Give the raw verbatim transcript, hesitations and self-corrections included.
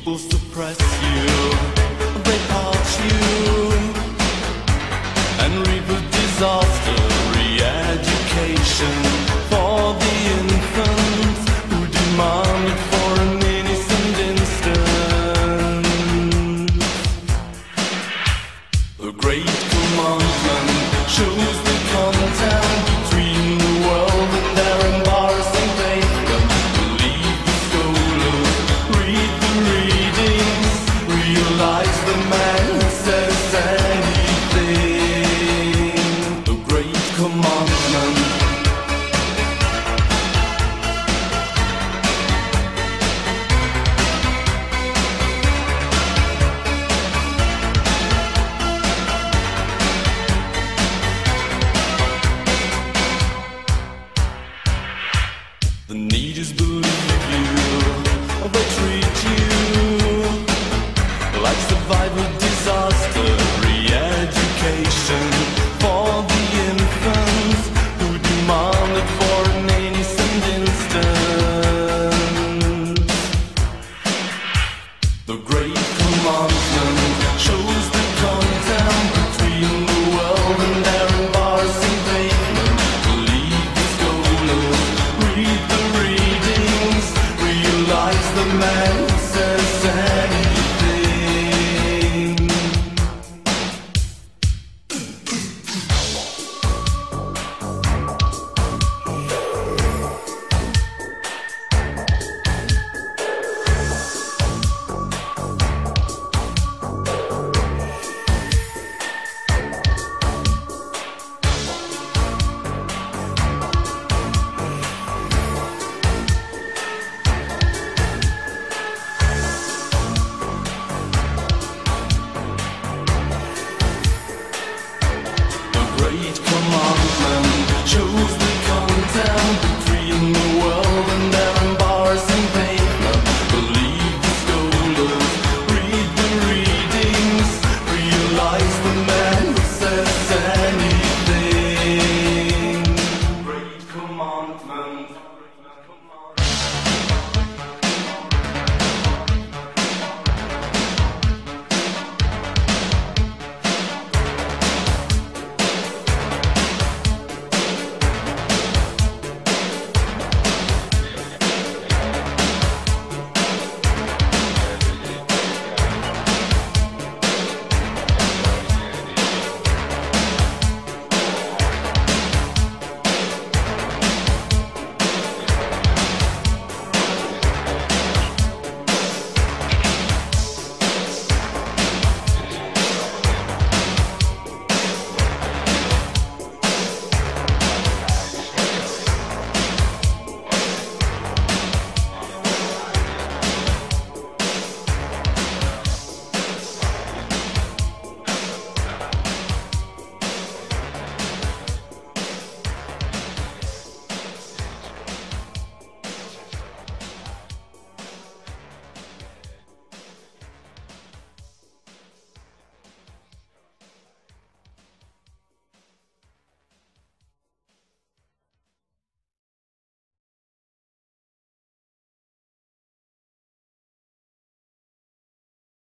People suppress you, they partch you, and reap a disaster. Re-education for the infants who demand it for an innocent instant. The great commandment shows the contempt between the world and their embarrassing pavement. Believe the scholars, read the readings, realize the man who says anything. The great commandment. The needies believe you, they treat you like survivor disaster. Re-education for the infants who demand it for an innocent instant. The great commandment shows the contempt between the world and their embarrassing pavement. Believe the scholars, read the readings, realize the man who says anything. Great command.